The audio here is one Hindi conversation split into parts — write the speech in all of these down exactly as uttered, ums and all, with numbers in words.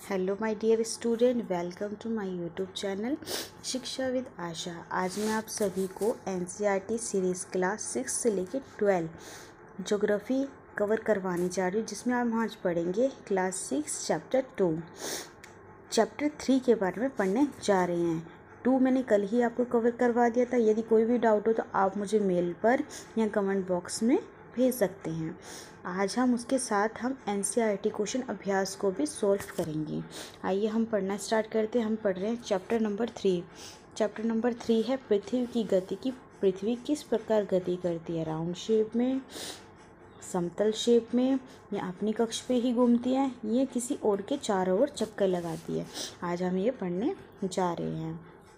Hello my dear student, welcome to my YouTube channel Shiksha with Asha. आज मैं आप सभी को एनसीईआरटी सीरीज़ क्लास सिक्स से लेकर ट्वेल्व ज्योग्राफी कवर करवाने जा रही हूँ, जिसमें हम आज पढ़ेंगे class six chapter two. Chapter three के बारे में पढ़ने जा रहे हैं। टू मैंने कल ही आपको कवर करवा दिया था। यदि कोई भी डाउट हो तो आप मुझे मेल पर या कमेंट बॉक्स में भेज सकते हैं। आज हम उसके साथ हम एनसीईआरटी क्वेश्चन अभ्यास को भी सॉल्व करेंगे। आइए हम पढ़ना स्टार्ट करते हैं। हम पढ़ रहे हैं chapter number three. Chapter number three है पृथ्वी की गति की पृथ्वी किस प्रकार गति करती है, राउंड शेप में, समतल शेप में, या अपनी कक्ष पे ही घूमती है, ये किसी और के चारों ओर चक्कर लगाती है। आज हम ये पढ़ने जा रहे हैं।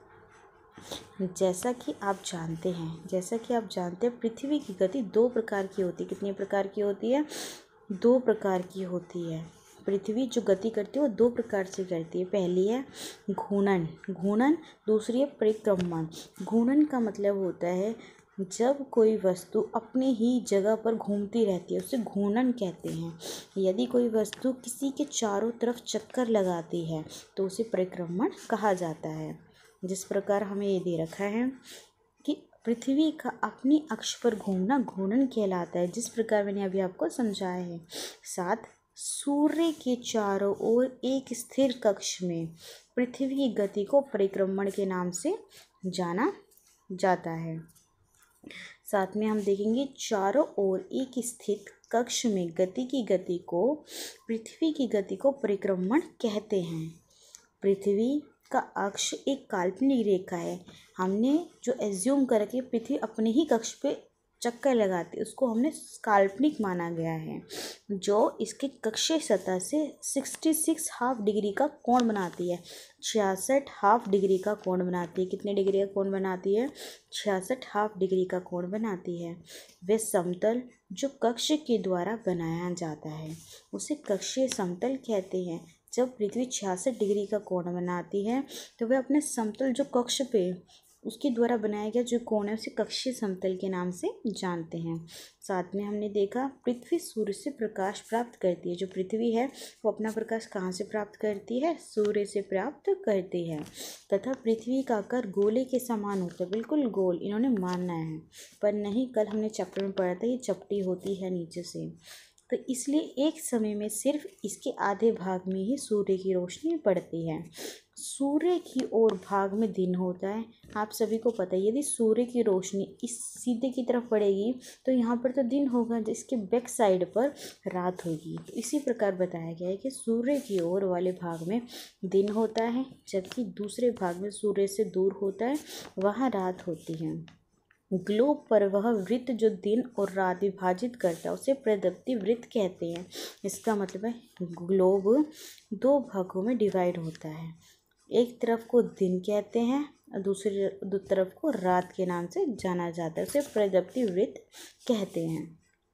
जैसा कि आप जानते हैं जैसा कि आप जानते हैं पृथ्वी की गति दो प्रकार की होती है। कितने प्रकार की होती है? दो प्रकार की होती है। पृथ्वी जो गति करती है वो दो प्रकार से करती है। पहली है घूर्णन घूर्णन दूसरी है परिक्रमण। घूर्णन का मतलब होता है जब कोई वस्तु अपने ही जगह पर घूमती रहती है, उसे घूर्णन कहते हैं। यदि कोई वस्तु किसी के चारों तरफ चक्कर लगाती है तो उसे परिक्रमण कहा जाता है। जिस प्रकार हमें ये दे रखा है कि पृथ्वी का अपनी अक्ष पर घूमना घूर्णन कहलाता है, जिस प्रकार मैंने अभी आपको समझाया है। साथ सूर्य के चारों ओर एक स्थिर कक्ष में पृथ्वी की गति को परिक्रमण के नाम से जाना जाता है। साथ में हम देखेंगे चारों ओर एक स्थित कक्ष में गति की गति को पृथ्वी की गति को परिक्रमण कहते हैं। पृथ्वी का अक्ष एक काल्पनिक रेखा है। हमने जो एज्यूम करके पृथ्वी अपने ही कक्ष पे चक्कर लगाती है उसको हमने काल्पनिक माना गया है, जो इसके कक्षीय सतह से छियासठ हाफ डिग्री का कोण बनाती है। छियासठ हाफ डिग्री का कोण बनाती है। कितने डिग्री का कोण बनाती है? छियासठ हाफ डिग्री का कोण बनाती है। वह समतल जो कक्ष के द्वारा बनाया जाता है उसे कक्षीय समतल कहते हैं। जब पृथ्वी छियासठ डिग्री का कोण बनाती है तो वह अपने समतल जो कक्ष पे उसके द्वारा बनाया गया जो कोण है उसे कक्षीय समतल के नाम से जानते हैं। साथ में हमने देखा पृथ्वी सूर्य से प्रकाश प्राप्त करती है। जो पृथ्वी है वो अपना प्रकाश कहाँ से प्राप्त करती है? सूर्य से प्राप्त करती है। तथा पृथ्वी का आकार गोले के समान होता है, बिल्कुल गोल इन्होंने मानना है, पर नहीं, कल हमने चैप्टर में पढ़ा था ये चपटी होती है नीचे से। तो इसलिए एक समय में सिर्फ इसके आधे भाग में ही सूर्य की रोशनी पड़ती है। सूर्य की ओर भाग में दिन होता है। आप सभी को पता है यदि सूर्य की रोशनी इस सीधे की तरफ पड़ेगी तो यहाँ पर तो दिन होगा, जिसके बैक साइड पर रात होगी। तो इसी प्रकार बताया गया है कि सूर्य की ओर वाले भाग में दिन होता है, जबकि दूसरे भाग में सूर्य से दूर होता है वहाँ रात होती है। ग्लोब पर वह वृत्त जो दिन और रात विभाजित करता है उसे प्रदप्ति वृत्त कहते हैं। इसका मतलब है ग्लोब दो भागों में डिवाइड होता है। एक तरफ को दिन कहते हैं और दूसरी दो तरफ को रात के नाम से जाना जाता है, उसे प्रदप्ति वृत्त कहते हैं।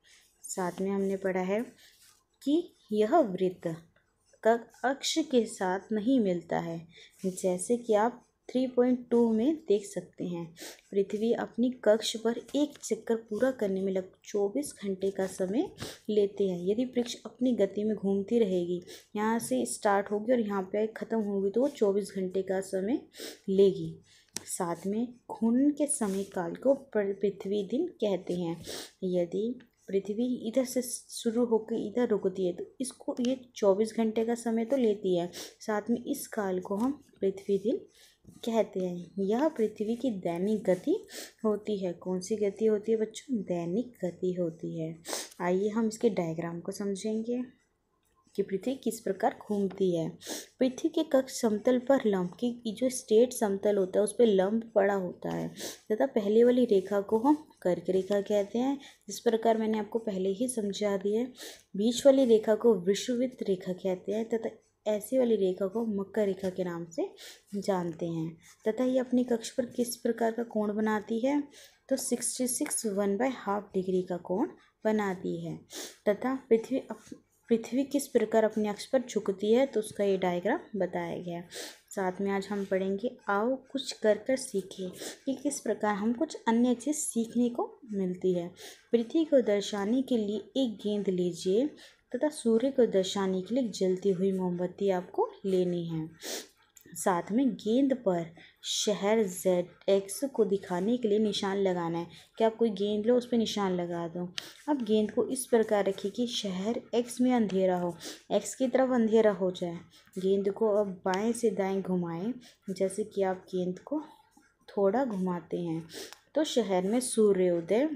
साथ में हमने पढ़ा है कि यह वृत्त का अक्ष के साथ नहीं मिलता है, जैसे कि आप थ्री पॉइंट टू में देख सकते हैं। पृथ्वी अपनी कक्ष पर एक चक्कर पूरा करने में लगभग चौबीस घंटे का समय लेते हैं। यदि वृक्ष अपनी गति में घूमती रहेगी, यहाँ से स्टार्ट होगी और यहाँ पे ख़त्म होगी, तो वो चौबीस घंटे का समय लेगी। साथ में घूर्णन के समय काल को पृथ्वी दिन कहते हैं। यदि पृथ्वी इधर से शुरू होकर इधर रुकती है तो इसको ये चौबीस घंटे का समय तो लेती है। साथ में इस काल को हम पृथ्वी दिन कहते हैं। यह पृथ्वी की दैनिक गति होती है। कौन सी गति होती है बच्चों? दैनिक गति होती है। आइए हम इसके डायग्राम को समझेंगे कि पृथ्वी किस प्रकार घूमती है। पृथ्वी के कक्ष समतल पर लंब की जो स्टेट समतल होता है उस पर लंब पड़ा होता है तथा पहले वाली रेखा को हम कर्क रेखा कहते हैं, जिस प्रकार मैंने आपको पहले ही समझा दिया है। बीच वाली रेखा को विषुववृत्त रेखा कहते हैं तथा ऐसी वाली रेखा को मकर रेखा के नाम से जानते हैं। तथा ये अपनी कक्ष पर किस प्रकार का कोण बनाती है? तो sixty six one by half degree का कोण बनाती है। तथा पृथ्वी पृथ्वी किस प्रकार अपने अक्ष पर झुकती है तो उसका ये डायग्राम बताया गया। साथ में आज हम पढ़ेंगे आओ कुछ कर कर सीखें कि किस प्रकार हम कुछ अन्य चीज़ सीखने को मिलती है। पृथ्वी को दर्शाने के लिए एक गेंद लीजिए तथा सूर्य को दर्शाने के लिए जलती हुई मोमबत्ती आपको लेनी है। साथ में गेंद पर शहर जेड एक्स को दिखाने के लिए निशान लगाना है कि आप कोई गेंद लो, उस पर निशान लगा दो। अब गेंद को इस प्रकार रखिए कि शहर एक्स में अंधेरा हो, एक्स की तरफ अंधेरा हो जाए। गेंद को अब बाएं से दाएं घुमाएं। जैसे कि आप गेंद को थोड़ा घुमाते हैं तो शहर में सूर्योदय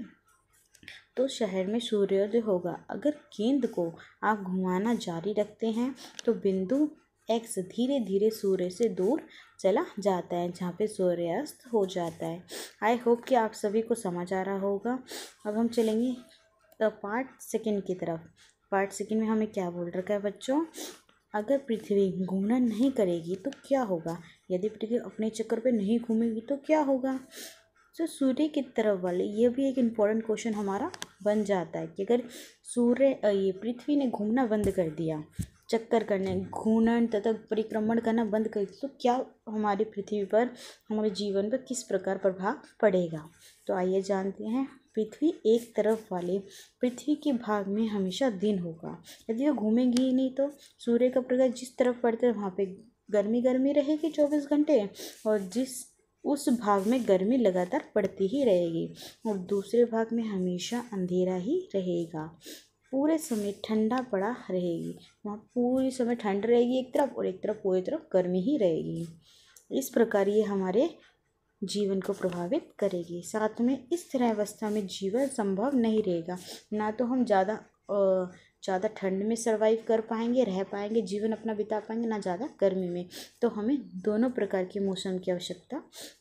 तो शहर में सूर्योदय होगा। अगर गेंद को आप घुमाना जारी रखते हैं तो बिंदु एक्स धीरे धीरे सूर्य से दूर चला जाता है, जहाँ पे सूर्यास्त हो जाता है। आई होप कि आप सभी को समझ आ रहा होगा। अब हम चलेंगे पार्ट सेकंड की तरफ। पार्ट सेकंड में हमें क्या बोल रखा है बच्चों, अगर पृथ्वी घूमना नहीं करेगी तो क्या होगा। यदि पृथ्वी अपने चक्कर पे नहीं घूमेगी तो क्या होगा। तो सूर्य की तरफ वाले, ये भी एक इम्पॉर्टेंट क्वेश्चन हमारा बन जाता है कि अगर सूर्य ये पृथ्वी ने घूमना बंद कर दिया, चक्कर करने, घूर्णन तथा परिक्रमण करना बंद कर दिया, तो क्या हमारी पृथ्वी पर, हमारे जीवन पर किस प्रकार प्रभाव पड़ेगा। तो आइए जानते हैं। पृथ्वी एक तरफ वाले पृथ्वी के भाग में हमेशा दिन होगा। यदि वो घूमेंगी ही नहीं तो सूर्य का प्रकाश जिस तरफ पड़ता है वहाँ पे गर्मी गर्मी रहेगी चौबीस घंटे, और जिस उस भाग में गर्मी लगातार पड़ती ही रहेगी, और दूसरे भाग में हमेशा अंधेरा ही रहेगा। पूरे समय ठंडा पड़ा रहेगी, वहाँ पूरी समय ठंड रहेगी एक तरफ, और एक तरफ पूरी तरफ गर्मी ही रहेगी। इस प्रकार ये हमारे जीवन को प्रभावित करेगी। साथ में इस तरह अवस्था में जीवन संभव नहीं रहेगा। ना तो हम ज़्यादा ज़्यादा ठंड में सर्वाइव कर पाएंगे, रह पाएंगे, जीवन अपना बिता पाएंगे, ना ज़्यादा गर्मी में। तो हमें दोनों प्रकार के मौसम की आवश्यकता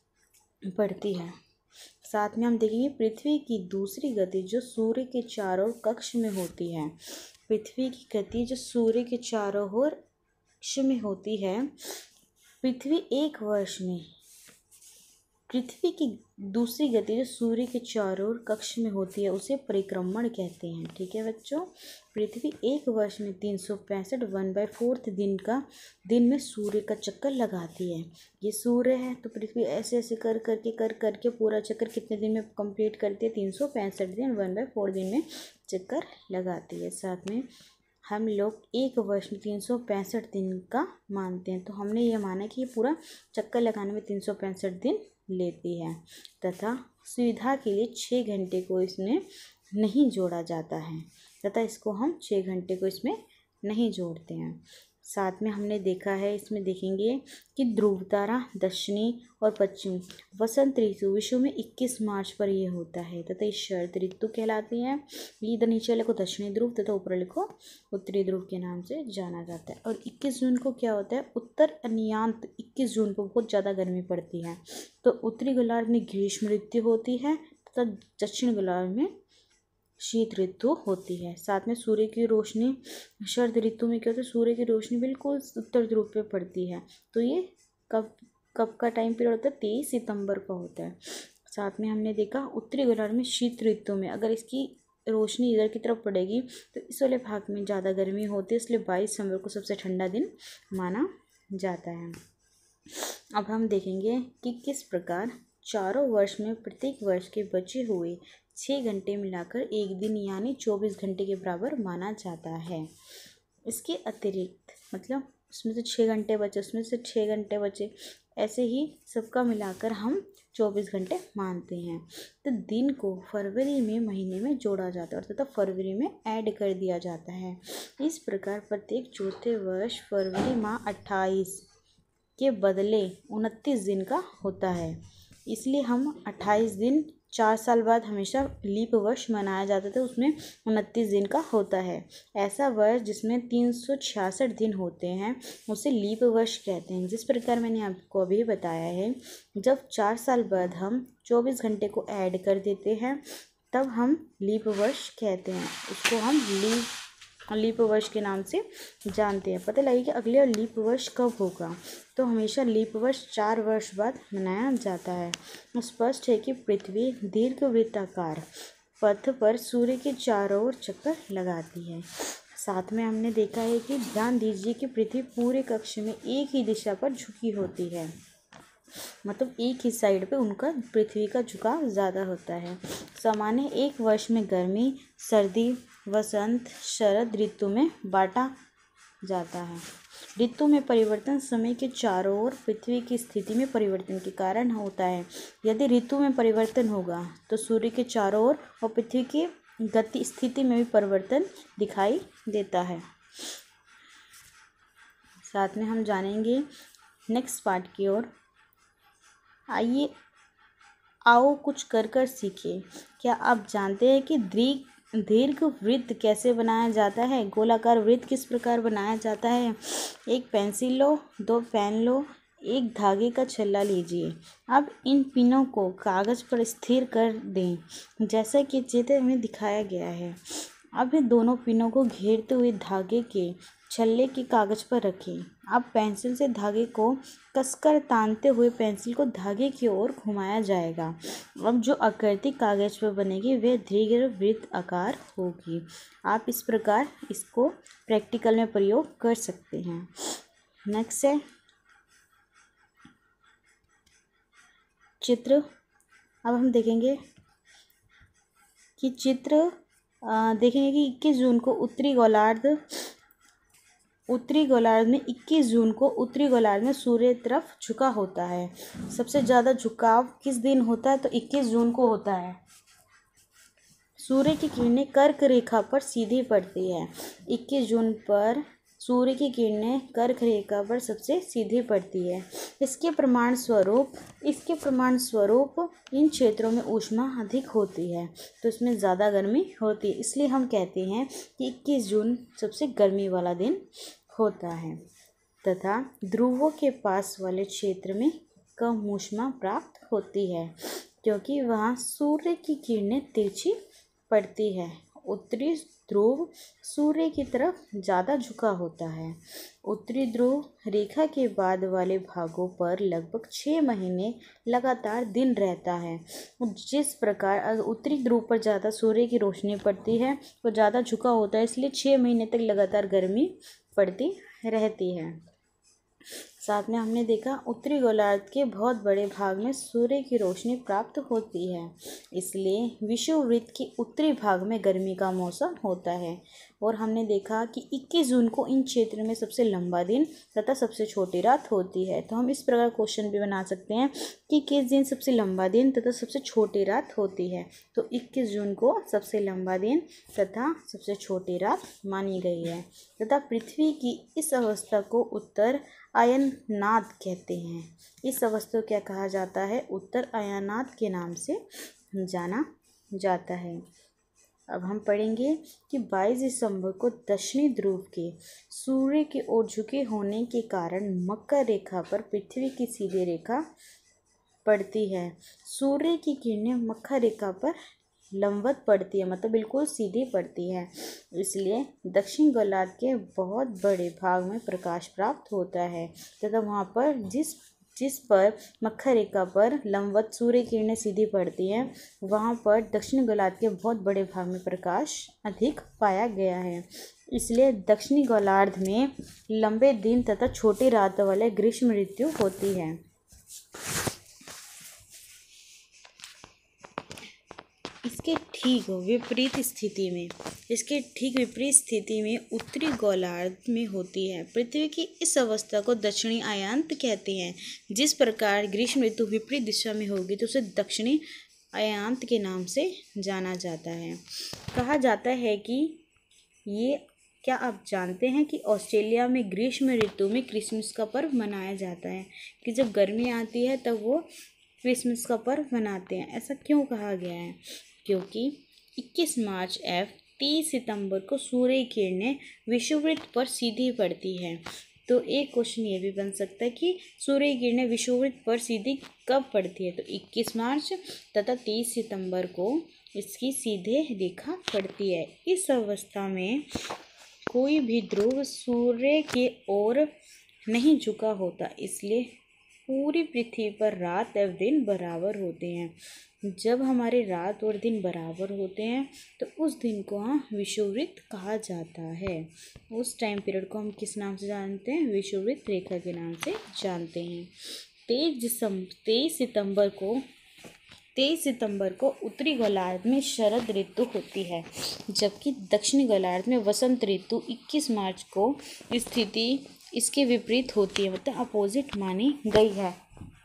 पड़ती है। साथ में हम देखेंगे पृथ्वी की दूसरी गति जो सूर्य के चारों ओर कक्ष में होती है। पृथ्वी की गति जो सूर्य के चारों ओर कक्ष में होती है। पृथ्वी एक वर्ष में पृथ्वी की दूसरी गति जो सूर्य के चारों ओर कक्ष में होती है उसे परिक्रमण कहते हैं। ठीक है बच्चों। पृथ्वी एक वर्ष में तीन सौ पैंसठ वन बाई फोर्थ दिन का दिन में सूर्य का चक्कर लगाती है। ये सूर्य है तो पृथ्वी ऐसे ऐसे कर करके कर करके पूरा चक्कर कितने दिन में कंप्लीट करती है, तीन सौ पैंसठ दिन, वन बाई फोर दिन में चक्कर लगाती है। साथ में हम लोग एक वर्ष में तीन सौ पैंसठ दिन का मानते हैं, तो हमने ये माना कि ये पूरा चक्कर लगाने में तीन सौ पैंसठ दिन लेती है, तथा सुविधा के लिए छः घंटे को इसमें नहीं जोड़ा जाता है, तथा इसको हम छः घंटे को इसमें नहीं जोड़ते हैं। साथ में हमने देखा है, इसमें देखेंगे कि ध्रुव तारा दक्षिणी और पश्चिम वसंत ऋतु विश्व में इक्कीस मार्च पर यह होता है, तथा इस शरद ऋतु कहलाती है। इधर नीचे लिखो दक्षिणी ध्रुव तथा ऊपर लिखो उत्तरी ध्रुव के नाम से जाना जाता है। और इक्कीस जून को क्या होता है, उत्तर अनियांत इक्कीस जून को बहुत ज़्यादा गर्मी पड़ती है, तो उत्तरी गोलार्ध में ग्रीष्म ऋतु होती है तथा दक्षिण गोलार्ध में शीत ऋतु होती है। साथ में सूर्य की रोशनी शरद ऋतु में क्या होता है, सूर्य की रोशनी बिल्कुल उत्तर ध्रुव पे पड़ती है, तो ये कब कब का टाइम पीरियड होता है, तेईस सितंबर का होता है। साथ में हमने देखा उत्तरी गोलार्ध में शीत ऋतु में अगर इसकी रोशनी इधर की तरफ पड़ेगी तो इस वाले भाग में ज़्यादा गर्मी होती है, इसलिए बाईस दिसंबर को सबसे ठंडा दिन माना जाता है। अब हम देखेंगे कि किस प्रकार चारों वर्ष में प्रत्येक वर्ष के बचे हुए छः घंटे मिलाकर एक दिन यानी चौबीस घंटे के बराबर माना जाता है। इसके अतिरिक्त मतलब उसमें से छः घंटे बचे, उसमें से छः घंटे बचे, ऐसे ही सबका मिलाकर हम चौबीस घंटे मानते हैं। तो दिन को फरवरी में महीने में जोड़ा जाता है और तथा फरवरी में ऐड कर दिया जाता है। इस प्रकार प्रत्येक चौथे वर्ष फरवरी माह अट्ठाईस के बदले उनतीस दिन का होता है, इसलिए हम अट्ठाईस दिन चार साल बाद हमेशा लीप वर्ष मनाया जाता था, उसमें उनतीस दिन का होता है। ऐसा वर्ष जिसमें तीन सौ छियासठ दिन होते हैं उसे लीप वर्ष कहते हैं। जिस प्रकार मैंने आपको अभी बताया है, जब चार साल बाद हम चौबीस घंटे को ऐड कर देते हैं तब हम लीप वर्ष कहते हैं, उसको हम लीप लीप वर्ष के नाम से जानते हैं। पता लगे कि अगले लीप वर्ष कब होगा, तो हमेशा लीप वर्ष चार वर्ष बाद मनाया जाता है। स्पष्ट है कि पृथ्वी दीर्घवृत्ताकार पथ पर सूर्य के चारों ओर चक्कर लगाती है। साथ में हमने देखा है कि ध्यान दीजिए कि पृथ्वी पूरे कक्ष में एक ही दिशा पर झुकी होती है, मतलब एक ही साइड पे उनका पृथ्वी का झुकाव ज़्यादा होता है। सामान्य एक वर्ष में गर्मी, सर्दी, वसंत, शरद ऋतु में बाटा जाता है। ऋतु में परिवर्तन समय के चारों ओर पृथ्वी की स्थिति में परिवर्तन के कारण होता है। यदि ऋतु में परिवर्तन होगा तो सूर्य के चारों ओर और पृथ्वी की गति स्थिति में भी परिवर्तन दिखाई देता है। साथ में हम जानेंगे नेक्स्ट पार्ट की ओर। आइए आओ कुछ कर कर सीखें। क्या आप जानते हैं कि दीर्घ दीर्घ वृत्त कैसे बनाया जाता है? गोलाकार वृत्त किस प्रकार बनाया जाता है? एक पेंसिल लो, दो पेन लो, एक धागे का छल्ला लीजिए। अब इन पिनों को कागज पर स्थिर कर दें जैसा कि चित्र में दिखाया गया है। अब इन दोनों पिनों को घेरते हुए धागे के छल्ले के कागज पर रखें। अब पेंसिल से धागे को कसकर तानते हुए पेंसिल को धागे की ओर घुमाया जाएगा। अब जो आकृति कागज पर बनेगी वह दीर्घ वृत्त आकार होगी। आप इस प्रकार इसको प्रैक्टिकल में प्रयोग कर सकते हैं। नेक्स्ट है चित्र। अब हम देखेंगे कि चित्र आ, देखेंगे कि इक्कीस जून को उत्तरी गोलार्ध उत्तरी गोलार्ध में इक्कीस जून को उत्तरी गोलार्ध में सूर्य तरफ झुका होता है। सबसे ज़्यादा झुकाव किस दिन होता है? तो इक्कीस जून को होता है। सूर्य की किरणें कर्क रेखा पर सीधी पड़ती है। इक्कीस जून पर सूर्य की किरणें कर्क रेखा पर सबसे सीधी पड़ती है। इसके प्रमाण स्वरूप इसके प्रमाण स्वरूप इन क्षेत्रों में ऊष्मा अधिक होती है, तो इसमें ज़्यादा गर्मी होती है। इसलिए हम कहते हैं कि इक्कीस जून सबसे गर्मी वाला दिन होता है तथा ध्रुवों के पास वाले क्षेत्र में कम ऊष्मा प्राप्त होती है क्योंकि वहाँ सूर्य की किरणें तिरछी पड़ती है। उत्तरी ध्रुव सूर्य की तरफ ज़्यादा झुका होता है। उत्तरी ध्रुव रेखा के बाद वाले भागों पर लगभग छः महीने लगातार दिन रहता है। जिस प्रकार उत्तरी ध्रुव पर ज़्यादा सूर्य की रोशनी पड़ती है वो ज़्यादा झुका होता है, इसलिए छः महीने तक लगातार गर्मी पड़ती रहती है। साथ में हमने देखा उत्तरी गोलार्ध के बहुत बड़े भाग में सूर्य की रोशनी प्राप्त होती है, इसलिए विषुववृत्त के उत्तरी भाग में गर्मी का मौसम होता है। और हमने देखा कि इक्कीस जून को इन क्षेत्र में सबसे लंबा दिन तथा सबसे छोटी रात होती है। तो हम इस प्रकार क्वेश्चन भी बना सकते हैं कि किस दिन सबसे लंबा दिन तथा सबसे छोटी रात होती है। तो इक्कीस जून को सबसे लंबा दिन तथा सबसे छोटी रात मानी गई है तथा पृथ्वी की इस अवस्था को उत्तर अयननाद कहते हैं। इस अवस्था को क्या कहा जाता है? उत्तर अयननाद के नाम से जाना जाता है। अब हम पढ़ेंगे कि बाईस दिसंबर को दक्षिणी ध्रुव के सूर्य की ओर झुके होने के कारण मकर रेखा पर पृथ्वी की सीधी रेखा पड़ती है। सूर्य की किरणें मकर रेखा पर लंबवत पड़ती है, मतलब बिल्कुल सीधी पड़ती है, इसलिए दक्षिण गोलार्ध के बहुत बड़े भाग में प्रकाश प्राप्त होता है तथा वहाँ पर जिस जिस पर मकर रेखा पर लंबवत सूर्य किरणें सीधी पड़ती हैं वहाँ पर दक्षिण गोलार्ध के बहुत बड़े भाग में प्रकाश अधिक पाया गया है। इसलिए दक्षिणी गोलार्ध में लंबे दिन तथा छोटी रातों वाले ग्रीष्म ऋतु होती है। इसके ठीक विपरीत स्थिति में इसके ठीक विपरीत स्थिति में उत्तरी गोलार्ध में होती है। पृथ्वी की इस अवस्था को दक्षिणी अयांत कहते हैं। जिस प्रकार ग्रीष्म ऋतु विपरीत दिशा में होगी तो उसे दक्षिणी अयांत के नाम से जाना जाता है। कहा जाता है कि ये क्या आप जानते हैं कि ऑस्ट्रेलिया में ग्रीष्म ऋतु में क्रिसमस का पर्व मनाया जाता है, कि जब गर्मी आती है तब वो क्रिसमस का पर्व मनाते हैं। ऐसा क्यों कहा गया है? क्योंकि इक्कीस मार्च एवं तीस सितंबर को सूर्य किरणें विषुववृत्त पर सीधी पड़ती है। तो एक क्वेश्चन ये भी बन सकता है कि सूर्य किरणें विषुववृत्त पर सीधी कब पड़ती है? तो इक्कीस मार्च तथा तीस सितंबर को इसकी सीधे रेखा पड़ती है। इस अवस्था में कोई भी ध्रुव सूर्य की ओर नहीं झुका होता, इसलिए पूरी पृथ्वी पर रात एवं दिन बराबर होते हैं। जब हमारे रात और दिन बराबर होते हैं तो उस दिन को हम विषुववृत्त कहा जाता है। उस टाइम पीरियड को हम किस नाम से जानते हैं? विषुववृत्त रेखा के नाम से जानते हैं। तेईस दिसंबर तेईस सितंबर को तेईस सितंबर को उत्तरी गोलार्ध में शरद ऋतु होती है, जबकि दक्षिणी गोलार्ध में वसंत ऋतु इक्कीस मार्च को स्थिति इसके विपरीत होती है, मतलब अपोजिट मानी गई है।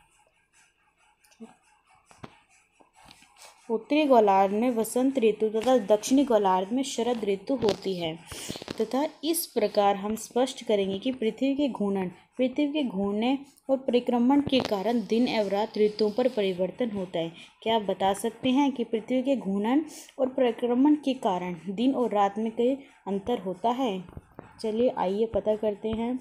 उत्तरी गोलार्ध में वसंत ऋतु तथा दक्षिणी गोलार्ध में शरद ऋतु होती है तथा इस प्रकार हम स्पष्ट करेंगे कि पृथ्वी के घूर्णन पृथ्वी के घूमने और परिक्रमण के कारण दिन एवं रात ऋतुओं पर परिवर्तन होता है। क्या आप बता सकते हैं कि पृथ्वी के घूर्णन और परिक्रमण के कारण दिन और रात में कोई अंतर होता है? चलिए आइए पता करते हैं।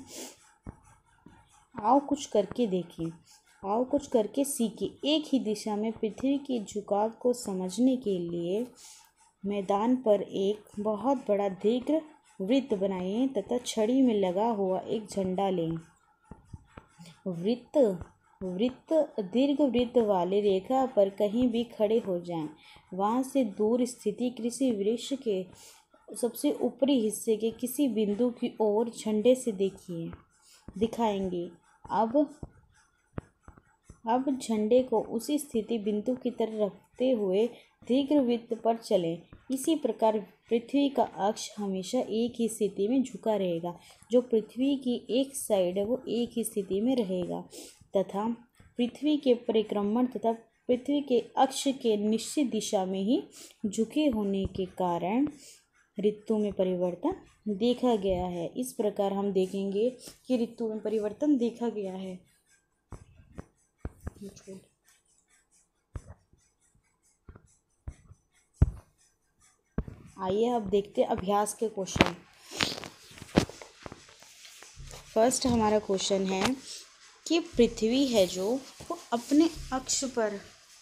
आओ कुछ करके देखिए, आओ कुछ करके सीखिए। एक ही दिशा में पृथ्वी के झुकाव को समझने के लिए मैदान पर एक बहुत बड़ा दीर्घ वृत्त बनाइए तथा छड़ी में लगा हुआ एक झंडा लें। वृत्त वृत्त दीर्घ वृत्त वाली रेखा पर कहीं भी खड़े हो जाएं। वहां से दूर स्थिति किसी वृक्ष के सबसे ऊपरी हिस्से के किसी बिंदु की ओर झंडे से देखिए दिखाएंगे। अब अब झंडे को उसी स्थिति बिंदु की तरफ रखते हुए दीर्घवृत्त पर चलें। इसी प्रकार पृथ्वी का अक्ष हमेशा एक ही स्थिति में झुका रहेगा। जो पृथ्वी की एक साइड है वो एक ही स्थिति में रहेगा तथा पृथ्वी के परिक्रमण तथा पृथ्वी के अक्ष के निश्चित दिशा में ही झुके होने के कारण ऋतु में परिवर्तन देखा गया है। इस प्रकार हम देखेंगे कि ऋतु में परिवर्तन देखा गया है। आइए अब देखते हैं अभ्यास के क्वेश्चन। फर्स्ट हमारा क्वेश्चन है कि पृथ्वी है जो वो अपने अक्ष पर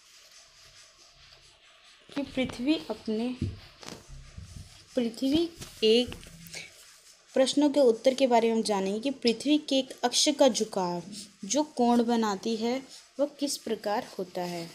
कि पृथ्वी अपने पृथ्वी एक प्रश्नों के उत्तर के बारे में हम जानेंगे कि पृथ्वी के एक अक्ष का झुकाव जो कोण बनाती है वह किस प्रकार होता है।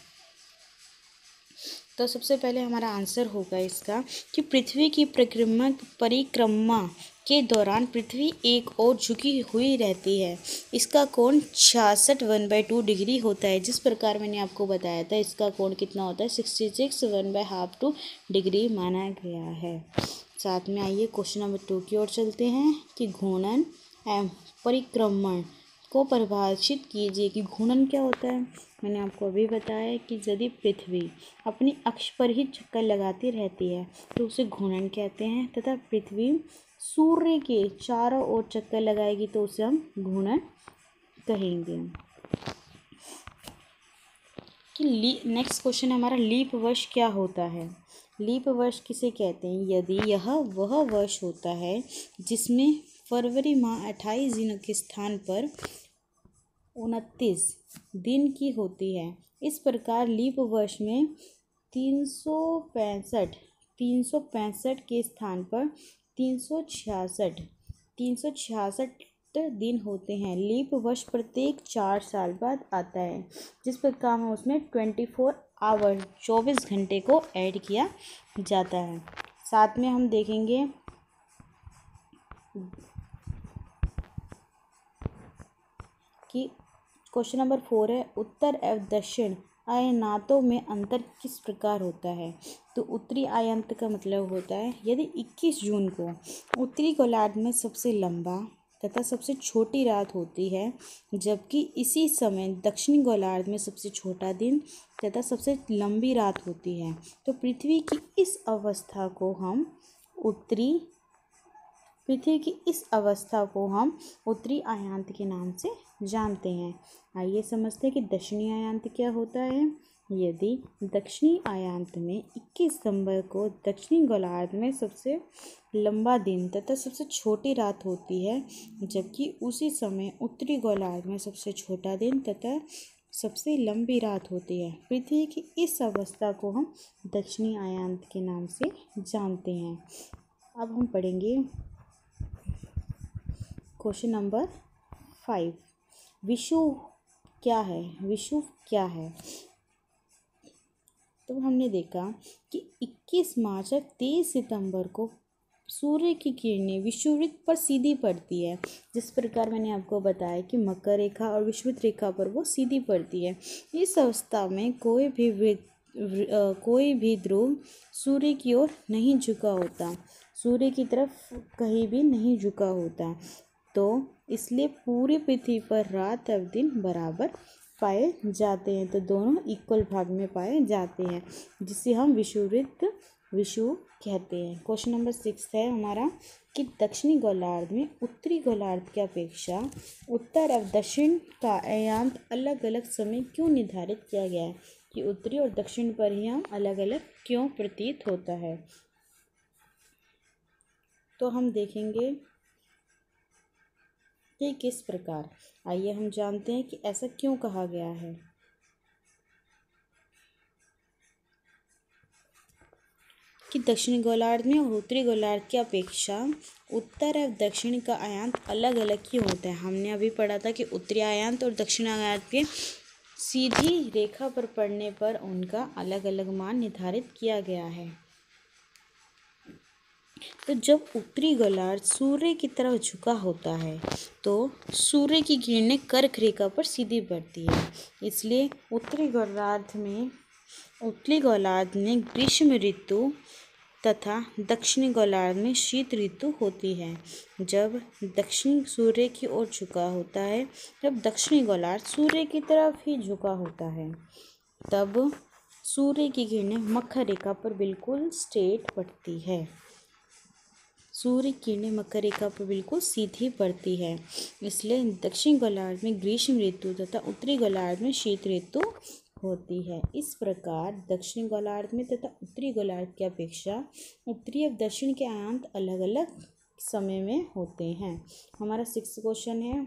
तो सबसे पहले हमारा आंसर होगा इसका कि पृथ्वी की परिक्रमा परिक्रमा के दौरान पृथ्वी एक ओर झुकी हुई रहती है। इसका कोण छियासठ वन बाई टू डिग्री होता है। जिस प्रकार मैंने आपको बताया था इसका कोण कितना होता है sixty six one by half two degree माना गया है। साथ में आइए क्वेश्चन नंबर टू की ओर चलते हैं कि घूर्णन एवं परिक्रमण को परिभाषित कीजिए कि घूर्णन क्या होता है। मैंने आपको अभी बताया कि यदि पृथ्वी अपनी अक्ष पर ही चक्कर लगाती रहती है तो उसे घूर्णन कहते हैं तथा पृथ्वी सूर्य के चारों ओर चक्कर लगाएगी तो उसे हम घूर्णन कहेंगे। कि नेक्स्ट क्वेश्चन हमारा लीप वर्ष क्या होता है। लीप वर्ष किसे कहते हैं? यदि यह वह वर्ष होता है जिसमें फरवरी माह अट्ठाईस दिनों के स्थान पर उनतीस दिन की होती है। इस प्रकार लीप वर्ष में तीन सौ पैंसठ तीन सौ पैंसठ के स्थान पर तीन सौ छियासठ तीन सौ छियासठ दिन होते हैं। लीप वर्ष प्रत्येक चार साल बाद आता है। जिस प्रकार में उसमें ट्वेंटी फोर आवर चौबीस घंटे को ऐड किया जाता है। साथ में हम देखेंगे कि क्वेश्चन नंबर फोर है उत्तर एवं दक्षिण आयनातों में अंतर किस प्रकार होता है। तो उत्तरी आयत का मतलब होता है यदि इक्कीस जून को उत्तरी गोलार्ध में सबसे लंबा तथा सबसे छोटी रात होती है, जबकि इसी समय दक्षिणी गोलार्ध में सबसे छोटा दिन तथा सबसे लंबी रात होती है, तो पृथ्वी की इस अवस्था को हम उत्तरी पृथ्वी की इस अवस्था को हम उत्तरी आयांत के नाम से जानते हैं। आइए समझते हैं कि दक्षिणी आयांत क्या होता है। यदि दक्षिणी आयांत में इक्कीस सितंबर को दक्षिणी गोलार्ध में सबसे लंबा दिन तथा सबसे छोटी रात होती है, जबकि उसी समय उत्तरी गोलार्ध में सबसे छोटा दिन तथा सबसे लंबी रात होती है। पृथ्वी की इस अवस्था को हम दक्षिणी आयांत के नाम से जानते हैं। अब हम पढ़ेंगे क्वेश्चन नंबर फाइव। विषुव क्या है? विषुव क्या है? तो हमने देखा कि इक्कीस मार्च और तेईस सितंबर को सूर्य की किरणें विषुववृत्त पर सीधी पड़ती है। जिस प्रकार मैंने आपको बताया कि मकर रेखा और विषुववृत्त रेखा पर वो सीधी पड़ती है। इस अवस्था में कोई भी कोई भी ध्रुव सूर्य की ओर नहीं झुका होता, सूर्य की तरफ कहीं भी नहीं झुका होता। तो इसलिए पूरी पृथ्वी पर रात और दिन बराबर पाए जाते हैं, तो दोनों इक्वल भाग में पाए जाते हैं, जिसे हम विषुववृत्त विषुव कहते हैं। क्वेश्चन नंबर सिक्स है हमारा कि दक्षिणी गोलार्ध में उत्तरी गोलार्ध की अपेक्षा उत्तर और दक्षिण का अयांत अलग अलग समय क्यों निर्धारित किया गया है, कि उत्तरी और दक्षिण पर ही हम अलग अलग क्यों प्रतीत होता है। तो हम देखेंगे कि किस प्रकार, आइए हम जानते हैं कि ऐसा क्यों कहा गया है। कि दक्षिणी गोलार्ध में और उत्तरी गोलार्ध की अपेक्षा उत्तर और दक्षिण का अयांत अलग अलग क्यों होता है। हमने अभी पढ़ा था कि उत्तरी अयांत और दक्षिण अयांत के सीधी रेखा पर पड़ने पर उनका अलग अलग मान निर्धारित किया गया है। तो जब उत्तरी गोलार्ध सूर्य की तरफ झुका होता है तो सूर्य की किरणें कर्क रेखा पर सीधी पड़ती है, इसलिए उत्तरी गोलार्ध में उत्तरी गोलार्ध में ग्रीष्म ऋतु तथा दक्षिणी गोलार्ध में शीत ऋतु होती है। जब दक्षिण सूर्य की ओर झुका होता है, जब दक्षिणी गोलार्ध सूर्य की तरफ ही झुका होता है, तब सूर्य की किरणें मकर रेखा पर बिल्कुल स्ट्रेट पड़ती है, सूर्य की किरणें मकर रेखा पर बिल्कुल सीधी पड़ती है। इसलिए दक्षिण गोलार्ध में ग्रीष्म ऋतु तथा उत्तरी गोलार्ध में शीत ऋतु होती है। इस प्रकार दक्षिणी गोलार्ध में तथा उत्तरी गोलार्ध की अपेक्षा उत्तरी और दक्षिण के अयांत अलग अलग समय में होते हैं। हमारा सिक्स क्वेश्चन है,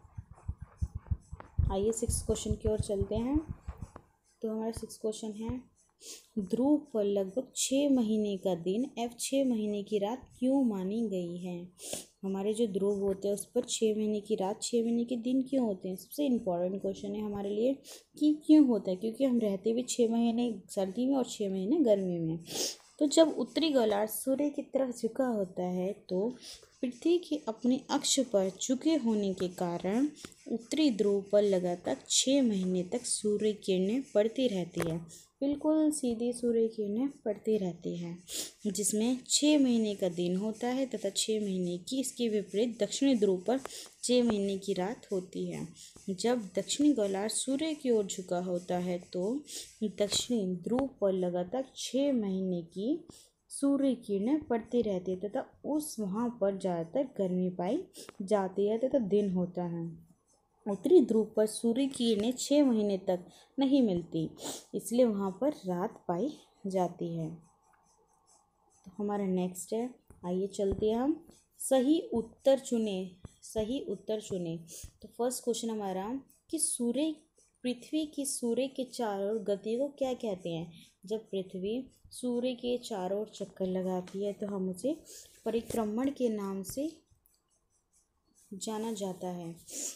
आइए सिक्स क्वेश्चन की ओर चलते हैं। तो हमारा सिक्स क्वेश्चन है, ध्रुव पर लगभग छः महीने का दिन एवं छः महीने की रात क्यों मानी गई है। हमारे जो ध्रुव होते हैं उस पर छः महीने की रात छः महीने के दिन क्यों होते हैं। सबसे इम्पोर्टेंट क्वेश्चन है हमारे लिए कि क्यों होता है, क्योंकि हम रहते भी छः महीने सर्दी में और छः महीने गर्मी में। तो जब उत्तरी गोलार्ध सूर्य की तरफ झुका होता है तो पृथ्वी के अपने अक्ष पर झुके होने के कारण उत्तरी ध्रुव पर लगातार छः महीने तक सूर्य किरणें पड़ती रहती है, बिल्कुल सीधी सूर्य किरणें पड़ती रहती हैं, जिसमें छः महीने का दिन होता है तथा छः महीने की इसके विपरीत दक्षिणी ध्रुव पर छः महीने की रात होती है। जब दक्षिणी गोलार्ध सूर्य की ओर झुका होता है तो दक्षिणी ध्रुव पर लगातार छः महीने की सूर्य किरणें पड़ती रहती है तथा उस वहाँ पर ज़्यादातर गर्मी पाई जाती है तथा दिन होता है। उत्तरी ध्रुव पर सूर्य की किरणें छः महीने तक नहीं मिलती, इसलिए वहाँ पर रात पाई जाती है। तो हमारा नेक्स्ट है, आइए चलते हैं हम सही उत्तर चुने सही उत्तर चुने तो फर्स्ट क्वेश्चन हमारा कि सूर्य पृथ्वी की सूर्य के चारों ओर गति को क्या कहते हैं। जब पृथ्वी सूर्य के चारों ओर चक्कर लगाती है तो हम उसे परिक्रमण के नाम से जाना जाता है।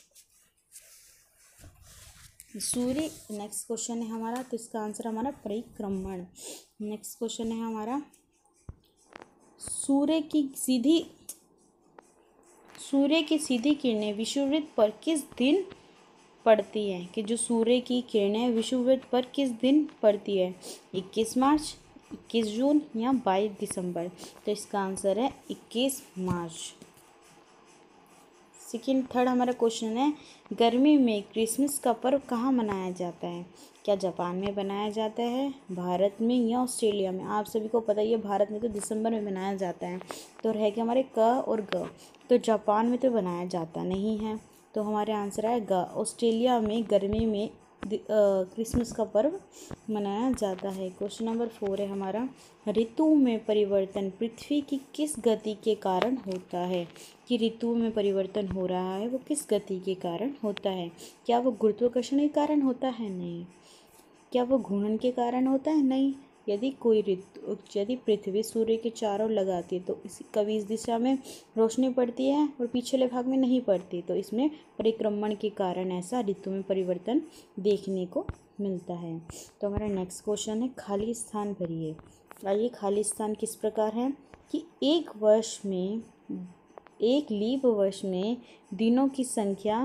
सूर्य नेक्स्ट क्वेश्चन है हमारा, तो इसका आंसर हमारा परिक्रमण। नेक्स्ट क्वेश्चन है हमारा, सूर्य की सीधी सूर्य की सीधी किरणें विषुववृत्त पर किस दिन पड़ती है। कि जो सूर्य की किरणें विषुववृत्त पर किस दिन पड़ती है, इक्कीस मार्च, इक्कीस जून या बाईस दिसंबर। तो इसका आंसर है इक्कीस मार्च। सेकेंड थर्ड हमारा क्वेश्चन है, गर्मी में क्रिसमस का पर्व कहाँ मनाया जाता है। क्या जापान में बनाया जाता है, भारत में या ऑस्ट्रेलिया में। आप सभी को पता ही है भारत में तो दिसंबर में मनाया जाता है। तो रह गया हमारे क और ग, तो जापान में तो बनाया जाता नहीं है, तो हमारे आंसर है ग, ऑस्ट्रेलिया में गर्मी में क्रिसमस का पर्व मनाया जाता है। क्वेश्चन नंबर फोर है हमारा, ऋतु में परिवर्तन पृथ्वी की किस गति के कारण होता है। कि ऋतु में परिवर्तन हो रहा है वो किस गति के कारण होता है। क्या वो गुरुत्वाकर्षण के कारण होता है, नहीं। क्या वो घूर्णन के कारण होता है, नहीं। यदि कोई ऋतु यदि पृथ्वी सूर्य के चारों ओर लगाती है तो इस कभी इस दिशा में रोशनी पड़ती है और पिछले भाग में नहीं पड़ती, तो इसमें परिक्रमण के कारण ऐसा ऋतु में परिवर्तन देखने को मिलता है। तो हमारा नेक्स्ट क्वेश्चन है, खाली स्थान भरिए। आइए खाली स्थान किस प्रकार है कि एक वर्ष में एक लीप वर्ष में दिनों की संख्या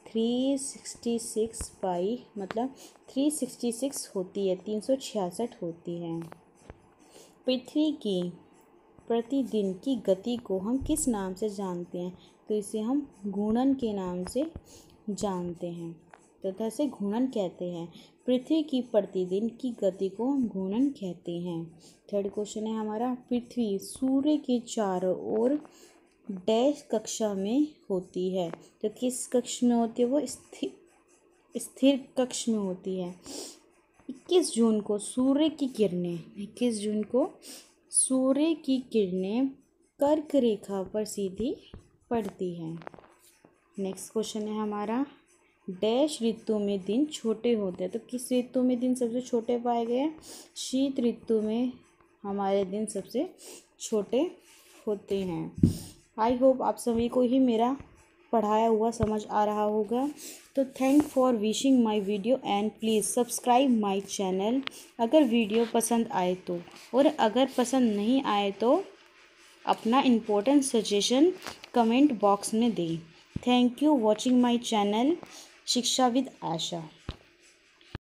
थ्री सिक्सटी सिक्स बाई मतलब थ्री सिक्सटी सिक्स होती है, तीन सौ छियासठ होती है। पृथ्वी की प्रतिदिन की गति को हम किस नाम से जानते हैं? तो इसे हम घूर्णन के नाम से जानते हैं, तथा इसे घूर्णन कहते हैं। पृथ्वी की प्रतिदिन की गति को हम घूर्णन कहते हैं। थर्ड क्वेश्चन है हमारा, पृथ्वी सूर्य के चारों ओर डैश कक्षा में होती है। तो किस कक्ष में होती है? वो स्थिर स्थिर कक्ष में होती है। इक्कीस जून को सूर्य की किरणें इक्कीस जून को सूर्य की किरणें कर्क रेखा पर सीधी पड़ती हैं। नेक्स्ट क्वेश्चन है हमारा, डैश ऋतु में दिन छोटे होते हैं। तो किस ऋतु में दिन सबसे छोटे पाए गए हैं? शीत ऋतु में हमारे दिन सबसे छोटे होते हैं। आई होप आप सभी को ही मेरा पढ़ाया हुआ समझ आ रहा होगा। तो thank for wishing my video and please subscribe my channel अगर वीडियो पसंद आए तो, और अगर पसंद नहीं आए तो अपना इम्पोर्टेंट सजेशन कमेंट बॉक्स में दें। Thank you watching my channel Shiksha with Asha.